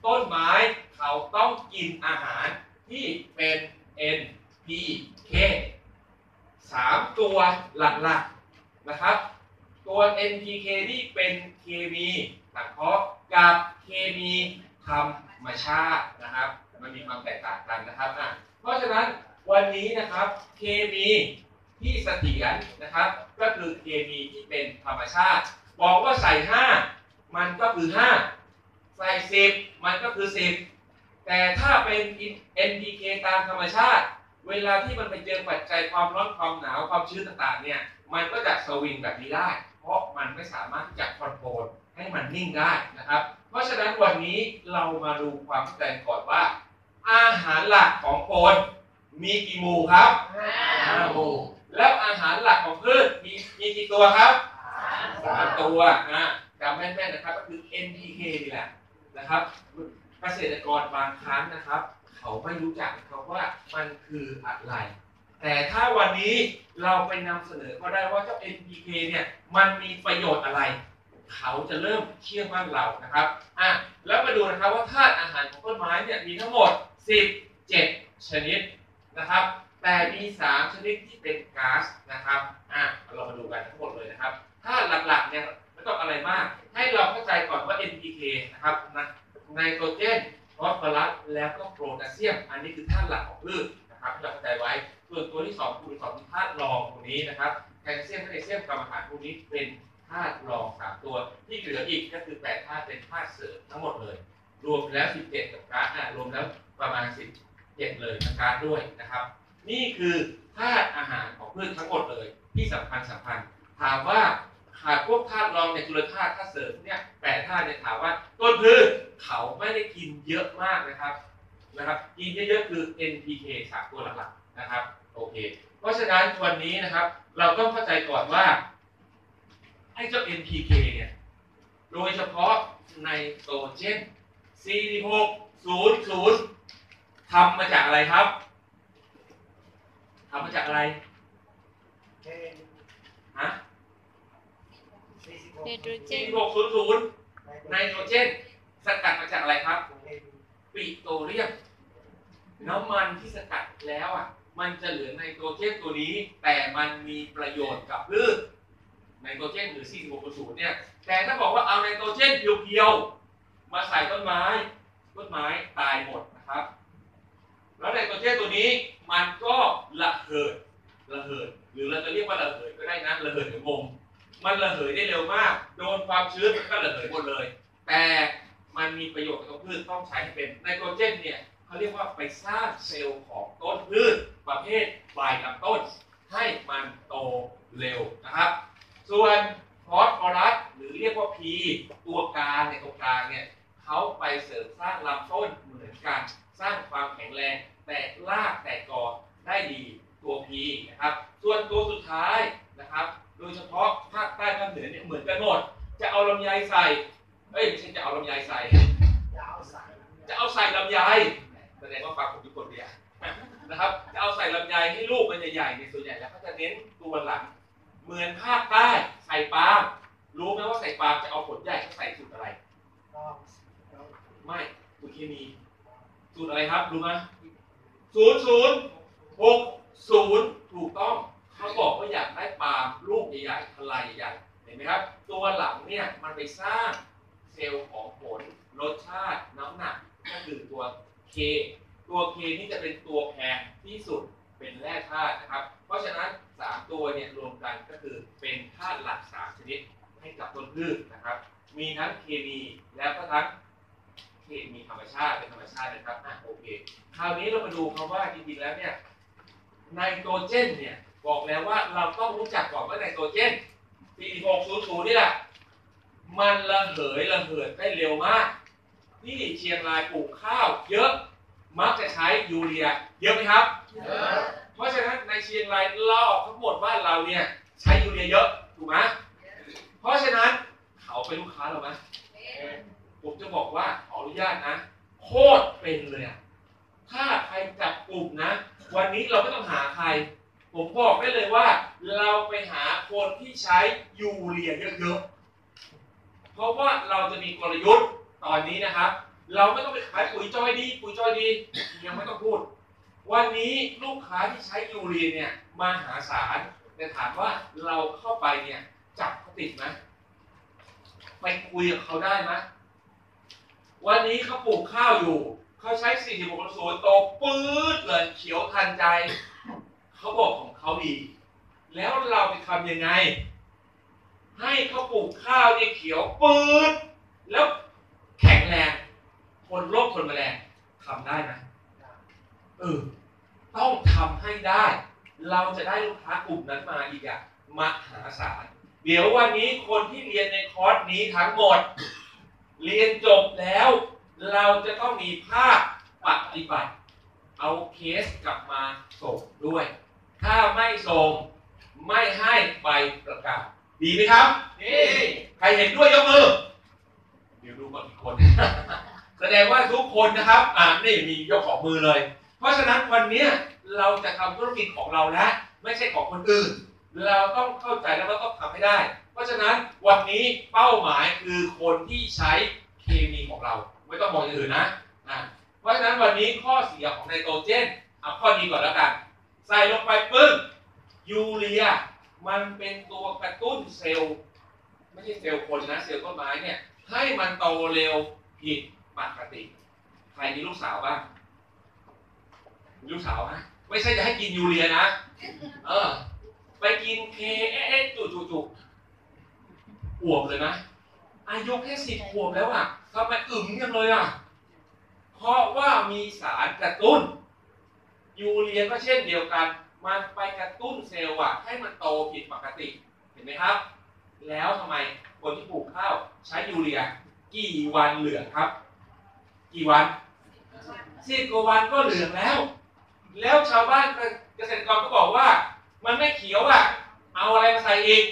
ต้นไม้เขาต้องกินอาหารที่เป็น NPK 3 ตัวหลักๆนะครับตัว NPK ที่เป็นเคมีสังเคราะห์กับเคมีธรรมชาตินะครับมันมีความแตกต่างกันนะครับเพราะฉะนั้นวันนี้นะครับเคมีที่เสถียรนะครับก็คือเคมีที่เป็นธรรมชาติบอกว่าใส่5มันก็คือ5ใส่10มันก็คือ10แต่ถ้าเป็น NPK ตามธรรมชาติเวลาที่มันไปเจอปัจจัยความร้อนความหนาวความชื้นต่างๆเนี่ยมันก็จะสวิงแบบนี้ได้เพราะมันไม่สามารถที่จะคอนโทรลให้มันนิ่งได้นะครับเพราะฉะนั้นวันนี้เรามาดูความเข้าใจก่อนว่าอาหารหลักของคนมีกี่หมู่ครับ5 หมู่แล้วอาหารหลักของพืชมีกี่ตัวครับ3 ตัวจำแม่นๆนะครับก็คือ NPK นี่แหละนะครับเกษตรกรบางครั้งนะครับเขาไม่รู้จักเขาว่ามันคืออะไรแต่ถ้าวันนี้เราไปนำเสนอก็ได้ว่าเจ้า NPK เนี่ยมันมีประโยชน์อะไรเขาจะเริ่มเชื่อมั่นเรานะครับแล้วมาดูนะครับว่าธาตุอาหารของต้นไม้เนี่ยมีทั้งหมด17 ชนิดนะครับแต่มี3 ชนิดที่เป็นก๊าซนะครับเรามาดูกันทั้งหมดเลยนะครับธาตุหลักๆเนี่ยไม่ต้องอะไรมากให้เราเข้าใจก่อนว่า NPK นะครับไนโตรเจนฟอสฟอรัสแล้วก็โพแทสเซียมอันนี้คือธาตุหลักของพืชนะครับที่เราเข้าใจไว้ส่วนตัวที่2คือ2ธาตุรองตรงนี้นะครับแคลเซียมแมกนีเซียมกรรมฐานพวกนี้เป็นธาตุรอง3 ตัวที่เหลืออีกก็คือ8 ธาตุเป็นธาตุเสริมทั้งหมดเลยรวมแล้ว17กับก๊าซรวมแล้วประมาณ17เลยกับก๊าซด้วยนะครับนี่คือธาตุอาหารของพืชทั้งหมดเลยที่สำคัญถามว่าหากพวกธาตุรองในจุลธาตุธาตุเสริมเนี่ย8 ธาตุเนี่ยถามว่าต้นพืชเขาไม่ได้กินเยอะมากนะครับกินเยอะๆคือ NPK 3 ตัวหลักๆนะครับโอเคเพราะฉะนั้นวันนี้นะครับเราต้องเข้าใจก่อนว่าไอ้เจ้า NPK เนี่ยโดยเฉพาะไนโตรเจน4600ทำมาจากอะไรครับทำมาจากอะไรไนโตรเจน 4600ไนโตรเจนสกัดมาจากอะไรครับปิโตรเลียมน้ำมันที่สกัดแล้วมันจะเหลือไนโตรเจนตัวนี้แต่มันมีประโยชน์กับพืชไนโตรเจนหรือ4600เนี่ยแต่ถ้าบอกว่าเอาไนโตรเจนเพียวๆมาใส่ต้นไม้ตายหมดนะครับแล้วไนโตรเจนตัวนี้มันก็ระเหิดหรือเราจะเรียกว่าระเหยก็ได้นะระเหิดหรืองมมันระเหยได้เร็วมากโดนความชื้นมันก็ระเหยหมดเลยแต่มันมีประโยชน์กับพืชต้องใช้ให้เป็นไนโตรเจนเนี่ยเขาเรียกว่าไปสร้างเซลล์ของต้นพืชประเภทใบลำต้นให้มันโตเร็วนะครับส่วนฟอสฟอรัสหรือเรียกว่า P ตัวกลางในตัวกลางเนี่ยเขาไปเสริมสร้างลำต้นเหมือนกันสร้างความแข็งแรงแตกรากแตกกอได้ดีตัว P นะครับส่วนตัวสุดท้ายนะครับโดยเฉพาะภาคใต้ภาคเหนือเนี่ยเหมือนกันหมดจะเอาลำไยใส่ไม่ใช่จะเอาลำไยใส่จะเอาใส่ลำไยแสดงว่าฟังผมทุกคนเดียวนะครับจะเอาใส่ลำไยให้ลูกมันใหญ่ๆในส่วนใหญ่แล้วเขาจะเน้นตัวหลังเหมือนภาคใต้ใส่ปาล์มรู้ไหมว่าใส่ปาล์มจะเอาผลใหญ่เขาใส่สูตรอะไรไม่สูตรเคมีสูตรอะไรครับรู้ไหม0060ถูกต้องเขาบอกว่าอยากได้ปาล์มลูกใหญ่ๆทลายใหญ่เห็นไหมครับตัวหลังเนี่ยมันไปสร้างเซลล์ของผลรสชาติน้ำหนักก็คือตัวK นี่จะเป็นตัวแพงที่สุดเป็นแร่ธาตุนะครับเพราะฉะนั้น3 ตัวเนี่ยรวมกันก็คือเป็นธาตุหลัก3 ชนิดให้กับต้นพืชนะครับมีทั้งเคมีแล้วก็ทั้งเคมีธรรมชาติเป็นธรรมชาตินะครับโอเคคราวนี้เรามาดูคำว่าจริงๆแล้วเนี่ยไนโตรเจนเนี่ยบอกแล้วว่าเราต้องรู้จักก่อนว่าไนโตรเจน4600นี่แหละมันระเหยได้เร็วมากที่เชียงรายปลูกข้าวเยอะมักจะใช้ยูเรียเยอะไหมครับเยอะเพราะฉะนั้นในเชียงรายลอกทั้งหมดว่าเราเนี่ยใช้ยูเรียเยอะถูกไหมเพราะฉะนั้นเขาเป็นลูกค้าเราไหมผมจะบอกว่าขออนุญาตนะโคตรเป็นเลยถ้าใครจับกลุ่มนะวันนี้เราไม่ต้องหาใครผมบอกได้เลยว่าเราไปหาคนที่ใช้ยูเรียเยอะๆเพราะว่าเราจะมีกลยุทธ์ตอนนี้นะครับเราไม่ต้องไปขายปุ๋ยจอยดีปุ๋ยจอยดียังไม่ต้องพูดวันนี้ลูกค้าที่ใช้ยูเรียเนี่ยมหาศาลแต่ถามว่าเราเข้าไปเนี่ยจับเขาติดไหมไปคุยกับเขาได้ไหมวันนี้เขาปลูกข้าวอยู่เขาใช้4600โตปื๊ดเลยเขียวทันใจเขาบอกของเขาดีแล้วเราไปทำยังไงให้เขาปลูกข้าวเนี่ยเขียวปื๊ดแล้วแข็งแรงทนโรคทนแมลงทำได้ไหมต้องทำให้ได้เราจะได้ลูกค้ากลุ่มนั้นมาอีกอะมหาศาลเดี๋ยววันนี้คนที่เรียนในคอร์สนี้ทั้งหมดเรียนจบแล้วเราจะต้องมีภาคปฏิบัติเอาเคสกลับมาส่งด้วยถ้าไม่ส่งไม่ให้ใบประกาศดีไหมครับดีใครเห็นด้วยยกมือเดี๋ยวดูก่อนอีกคน แสดงว่าทุกคนนะครับนี่มียกของมือเลยเพราะฉะนั้นวันนี้เราจะทำธุรกิจของเราแล้วไม่ใช่ของคนอื่นเราต้องเข้าใจแล้วเราต้องทำให้ได้เพราะฉะนั้นวันนี้เป้าหมายคือคนที่ใช้เคมีของเราไม่ต้องมองอย่างอื่นนะเพราะฉะนั้นวันนี้ข้อเสียของไนโตรเจนเอาข้อดีก่อนแล้วกันใส่ลงไปปึ้งยูเรียมันเป็นตัวกระตุ้นเซลล์ไม่ใช่เซลล์คนนะเซลล์ต้นไม้เนี่ยให้มันโตเร็วผิดปกติใครมีลูกสาวบ้างมีลูกสาวนะไม่ใช่จะให้กินยูเรียนะไปกินเคจุอวบเลยนะอายุแค่10 ขวบแล้วอ่ะทำไมอึมยังเลยอ่ะเพราะว่ามีสารกระตุ้นยูเรียก็เช่นเดียวกันมันไปกระตุ้นเซลล์ให้มันโตผิดปกติเห็นไหมครับแล้วทำไมคนที่ปลูกข้าวใช้ยูเรียกี่วันเหลืองครับกี่วัน10 กว่าวันก็เหลืองแล้วชาวบ้านเกษตรกรก็บอกว่ามันไม่เขียวเอาอะไรมาใส่อีก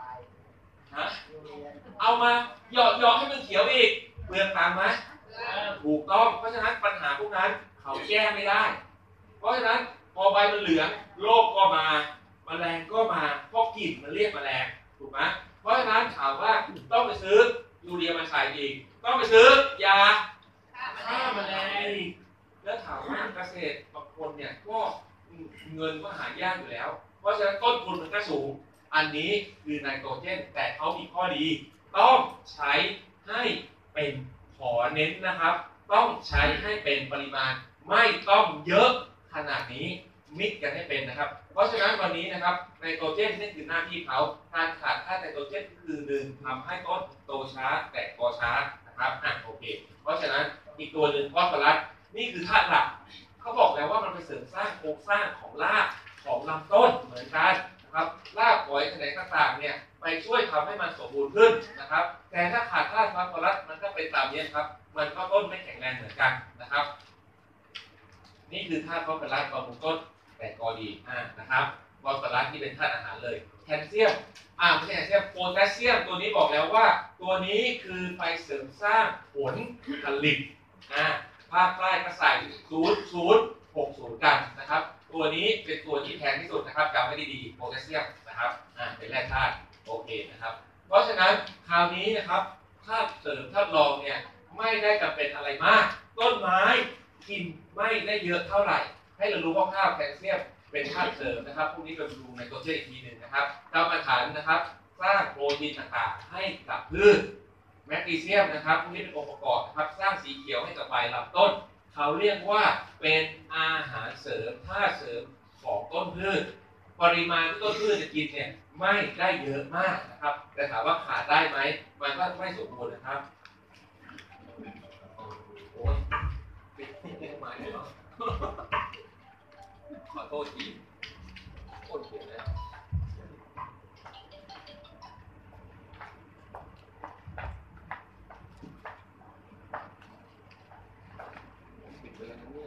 เอามาหยอดให้มันเขียวอีกเปลืองตังค์ไหมถูกต้องเพราะฉะนั้นปัญหาพวกนั้นเขาแก้ไม่ได้เพราะฉะนั้นพอใบมันเหลืองโรคก็มาแมลงก็มาเพราะกลิ่นมันเรียกแมลงถูกไหมเพราะฉะนั้นถามว่าต้องไปซื้อยูเรียมาใส่อีกต้องไปซื้อยาฆ่าแมลงแล้วถามว่าเกษตรบางคนเนี่ยก็เงินก็หายากอยู่แล้วเพราะฉะนั้นต้นทุนมันก็สูงอันนี้คือไนโตรเจนแต่เขามีข้อดีต้องใช้ให้เป็นขอเน้นนะครับต้องใช้ให้เป็นปริมาณไม่ต้องเยอะขนาดนี้มิกกันให้เป็นนะครับเพราะฉะนั้นวันนี้นะครับไนโตรเจนนี่คือหน้าที่เขาการขาดค่าไนโตรเจนคือ1ทำให้ต้นโตช้าแตกกอช้านะครับโอเคเพราะฉะนั้นอีกตัวหนึ่งฟอสฟอรัสนี่คือธาตุหลักเขาบอกแล้วว่ามันไปเสริมสร้างโครงสร้างของรากของลำต้นเหมือนกันนะครับรากฝอยแขนงต่างๆเนี่ยไปช่วยทำให้มันสมบูรณ์ขึ้นนะครับแต่ถ้าขาดธาตุฟอสฟอรัสมันก็เป็นตามนี้ครับมันก็ต้นไม่แข็งแรงเหมือนกันนะครับนี่คือธาตุฟอสฟอรัสบำรุงต้นแต่กอดีนะครับฟอสฟอรัสที่เป็นธาตุอาหารเลยแคลเซียมไม่ใช่แคลเซียมโพแทสเซียมตัวนี้บอกแล้วว่าตัวนี้คือไปเสริมสร้างผลผลิตภาคใต้ก็ใส่0060กันนะครับตัวนี้เป็นตัวที่แพงที่สุดนะครับจำไม่ได้ดีโพแทสเซียมนะครับเป็นแร่ธาตุโอเคนะครับเพราะฉะนั้นคราวนี้นะครับธาตุเสริมธาตุรองเนี่ยไม่ได้จำเป็นอะไรมากต้นไม้กินไม่ได้เยอะเท่าไหร่ให้เรารู้ว่าข้าวแคลเซียมเป็นธาตุเสริมนะครับพวกนี้เป็นดูในตัวเจอีกทีหนึ่งนะครับกรรมฐานนะครับสร้างโปรตีนต่างๆให้กับพืชแมกนีเซียมนะครับพวกนี้เป็นองค์ประกอบนะครับสร้างสีเขียวให้กับใบลำต้นเขาเรียกว่าเป็นอาหารเสริมธาตุเสริมของต้นพืชปริมาณที่ต้นพืชจะกินเนี่ยไม่ได้เยอะมากนะครับแต่ถามว่าขาดได้ไหมมันก็ไม่สมบูรณ์นะครับโอ้ยปิดที่หมายเลยเนาะขอโทษทีโคตรเขียนเลยปิดไปแล้วนะเนี่ย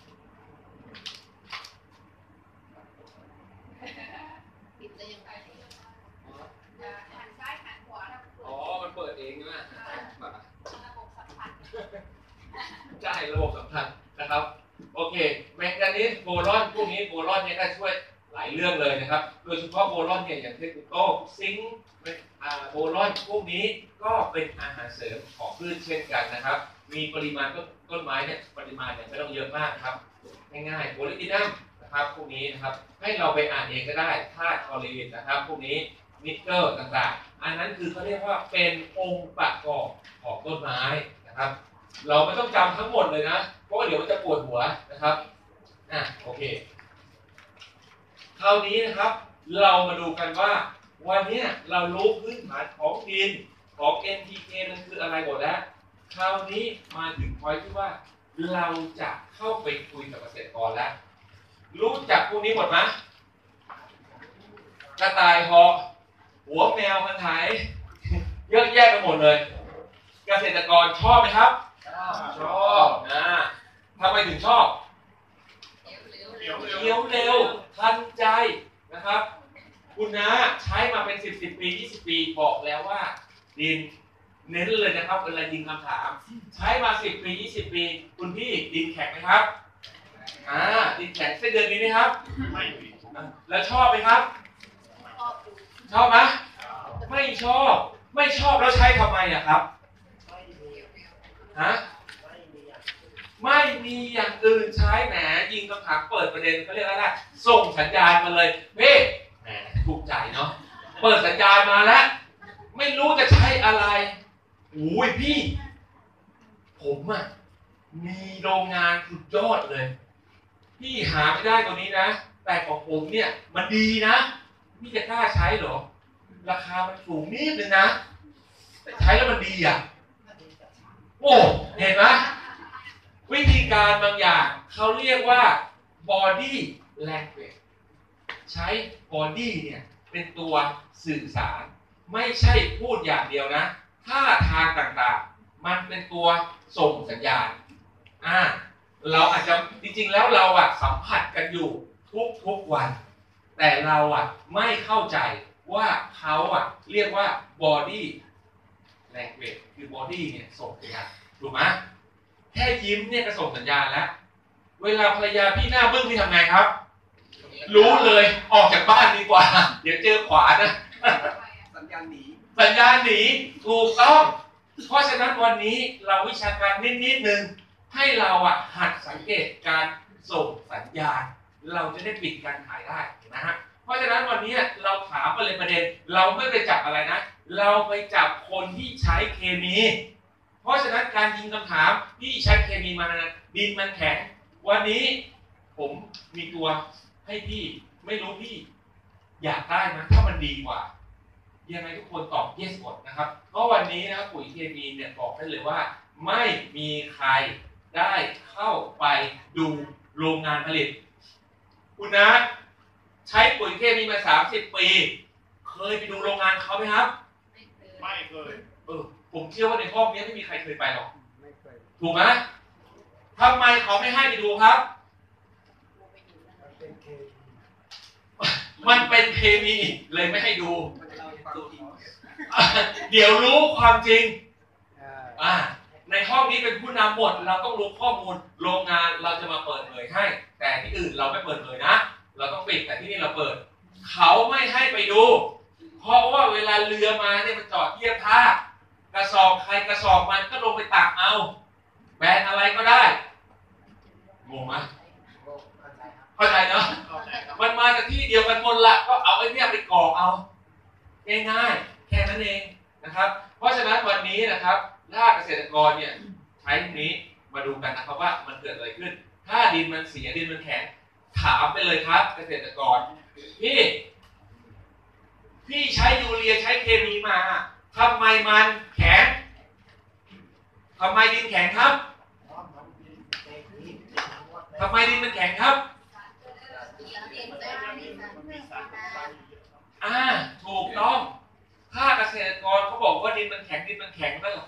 ปิดเลยยังไงหันซ้ายหันขวามันเปิดเองนะระบบสัมผัสใช่ระบบสัมพันธ์นะครับโอเคแมงกานีสโบรอนพวกนี้โบรอนเนี่ยก็ช่วยหลายเรื่องเลยนะครับโดยเฉพาะโบรอนเนี่ยอย่างเทคุโตซิงค์โบรอนพวกนี้ก็เป็นอาหารเสริมของพืชเช่นกันนะครับมีปริมาณต้นไม้เนี่ยปริมาณเนี่ยไม่ต้องเยอะมากครับง่ายๆโพลิทินัมนะครับพวกนี้นะครับให้เราไปอ่านเองก็ได้ธาตุคลอรีนนะครับพวกนี้นิกเกิลต่างๆอันนั้นคือเขาเรียกว่าเป็นองค์ประกอบของต้นไม้นะครับเราไม่ต้องจำทั้งหมดเลยนะเพราะว่าเดี๋ยวมันจะปวดหัวนะครับโอเคคราวนี้นะครับเรามาดูกันว่าวันนี้เรารู้พื้นฐานของดินของ NPK มันคืออะไรหมดแล้วคราวนี้มาถึงพอยที่ว่าเราจะเข้าไปคุยกับเกษตรกรแล้วรู้จักพวกนี้หมดไหมกระต่ายหอกหัวแมวพันธุ์ไทยเยอะแยะไปหมดเลยเกษตรกรชอบไหมครับชอบทำไมถึงชอบเขียวเร็วทันใจนะครับคุณน้าใช้มาเป็น10 ปี20 ปีบอกแล้วว่าดินเน้นเลยนะครับเวลายิงคำถามใช้มา10 ปี20 ปีคุณพี่ดินแข็งไหมครับดินแข็งเส้นเดือนนี้ไหมครับไม่แล้วชอบไหมครับชอบไหมไม่ชอบแล้วใช้ทำไมอะครับไม่มีอย่างอื่นใช้แหมยิงคำถามเปิดประเด็นเขาเรียกอะไรส่งสัญญาณมาเลยเฮ้แหมถูกใจเนาะเปิดสัญญาณมาแล้วไม่รู้จะใช้อะไรอุ้ยพี่ผมมีโรงงานสุดยอดเลยพี่หาไม่ได้ตัวนี้นะแต่ของผมเนี่ยมันดีนะพี่จะกล้าใช้เหรอราคามันสูงนิดนึงนะแต่ใช้แล้วมันดีโอ้เห็นไหมวิธีการบางอย่างเขาเรียกว่า body language ใช้ body เนี่ยเป็นตัวสื่อสารไม่ใช่พูดอย่างเดียวนะท่าทางต่างๆมันเป็นตัวส่งสัญญาณเราอาจจะจริงๆแล้วเราสัมผัสกันอยู่ทุกวันแต่เราไม่เข้าใจว่าเขาเรียกว่า body language คือ body เนี่ยส่งสัญญาณถูกไหมแค่ยิ้มเนี่ยก็ส่งสัญญาณแล้วเวลาภรรยาพี่หน้าบึ้งพี่ทำไงครับรู้เลยออกจากบ้านดีกว่าเดี๋ยวเจอขวานะสัญญาณหนีถูกต้องเพราะฉะนั้นวันนี้เราวิชาการนิดนึงให้เราหัดสังเกตการส่งสัญญาณเราจะได้ปิดการขายได้นะฮะเพราะฉะนั้นวันนี้เราถามประเด็นเราไม่ไปจับอะไรนะเราไปจับคนที่ใช้เคมีเพราะฉะนั้นการยิงคำถามที่ใช้เคมีมานะดินมันแข็งวันนี้ผมมีตัวให้พี่ไม่รู้พี่อยากได้นะถ้ามันดีกว่ายังไงทุกคนตอบ yes หมดนะครับเพราะวันนี้นะครับปุ๋ยเคมีเนี่ยบอกได้เลยว่าไม่มีใครได้เข้าไปดูโรงงานผลิตคุณนะใช้ปุ๋ยเคมีมา30 ปีเคยไปดูโรงงานเขาไหมครับไม่เคยผมเชื่อว่าในห้องนี้ไม่มีใครเคยไปหรอกถูกไหมทำไมเขาไม่ให้ไปดูครับมันเป็นเคมีเลยไม่ให้ดูเดี๋ยวรู้ความจริงในห้องนี้เป็นผู้นำหมดเราต้องรู้ข้อมูลโรงงานเราจะมาเปิดเผยให้แต่ที่อื่นเราไม่เปิดเผยนะเราต้องปิดแต่ที่นี่เราเปิดเขาไม่ให้ไปดูเพราะว่าเวลาเรือมาเนี่ยมันจอดเทียบท่ากระสอบใครกระสอบมันก็ลงไปตักเอาแบรนด์อะไรก็ได้งงไหมเข้าใจเนาะมันมาจากที่เดียวกันหมดละก็เอาไอ้เนี่ยไปกรอกเอาง่ายๆแค่นั้นเองนะครับเพราะฉะนั้นวันนี้นะครับถ้าเกษตรกรเนี่ยใช้ตรงนี้มาดูกันนะครับว่ามันเกิดอะไรขึ้นถ้าดินมันเสียดินมันแข็งถามไปเลยครับเกษตรกรพี่ใช้ยูเรียใช้เคมีมาทำไมมันแข็งทำไมดินแข็งครับทำไมดินมันแข็งครับถูกต้องถ้าเกษตรกรเขาบอกว่าดินมันแข็งนั่น